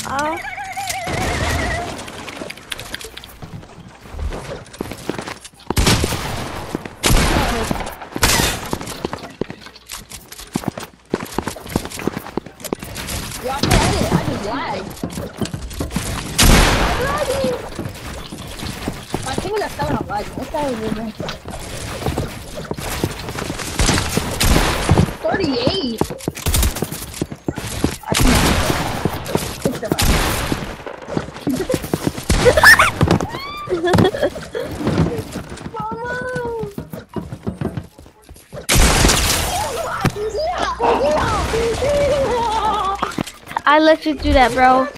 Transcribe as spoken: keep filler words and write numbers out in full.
Oh. Yeah, I did. I just lagged. I'm lagging. My fingers are still not lagging. What's that even? thirty-eight. I can't. It's the I let you do that, bro.